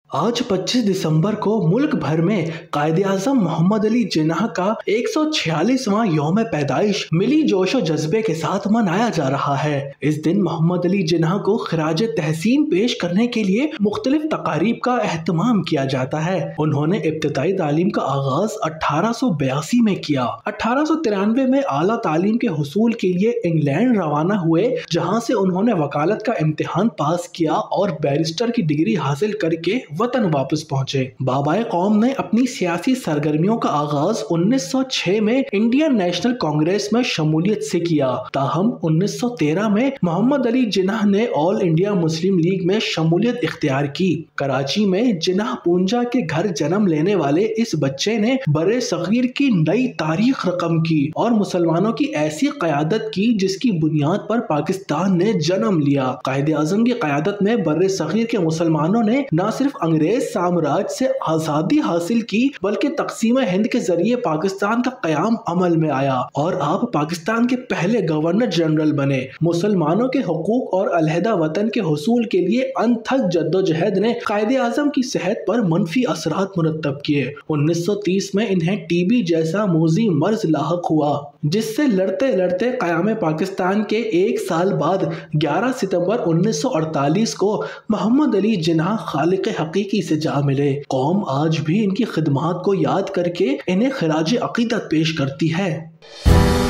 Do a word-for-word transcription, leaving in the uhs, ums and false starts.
आज पच्चीस दिसंबर को मुल्क भर में कायदे-आज़म मोहम्मद अली जिन्नाह का एक सौ छियालीसवां यौम पैदाइश मिली जोशो जज्बे के साथ मनाया जा रहा है। इस दिन मोहम्मद अली जिन्नाह को खिराज तहसीन पेश करने के लिए मुख्तलिफ तकारीब का एहतमाम किया जाता है। उन्होंने इब्तदाई तालीम का आगाज अठारह सौ बयासी में किया। अठारह सौ तिरानवे में आला तालीम के हुसूल के लिए इंग्लैंड रवाना हुए, जहाँ से उन्होंने वकालत का इम्तिहान पास किया और बैरिस्टर की डिग्री हासिल करके वतन वापस पहुंचे। बाबाए कौम ने अपनी सियासी सरगर्मियों का आगाज उन्नीस सौ छह में इंडियन नेशनल कांग्रेस में शमूलियत से किया। ताहम उन्नीस सौ तेरह में मोहम्मद अली जिन्नाह ने ऑल इंडिया मुस्लिम लीग में शमूलियत इख्तियार की। कराची में जिन्नाह पूंजा के घर जन्म लेने वाले इस बच्चे ने बरे सगीर की नई तारीख रकम की और मुसलमानों की ऐसी क़यादत की जिसकी बुनियाद पर पाकिस्तान ने जन्म लिया। कायदे आज़म की क़यादत में बरे सगीर के मुसलमानों ने न सिर्फ अंग्रेज साम्राज्य से आजादी हासिल की, बल्कि तकसीम हिंद के जरिए पाकिस्तान का कयाम अमल में आया और आप पाकिस्तान के पहले गवर्नर जनरल बने। मुसलमानों के हुकूक और अलहदा वतन के हुसूल के लिए अनथक जद्दोजहद ने कायदे आज़म की सेहत पर मनफी असरात मुरतब किए। उन्नीस सौ तीस में इन्हें टीबी जैसा मोजी मर्ज लाहक हुआ, जिससे लड़ते लड़ते कयाम पाकिस्तान के एक साल बाद ग्यारह सितंबर उन्नीस सौ अड़तालीस को मोहम्मद अली जिन्नाह खालिक हकीकी से जा मिले। कौम आज भी इनकी खिदमात को याद करके इन्हें खिराज अकीदत पेश करती है।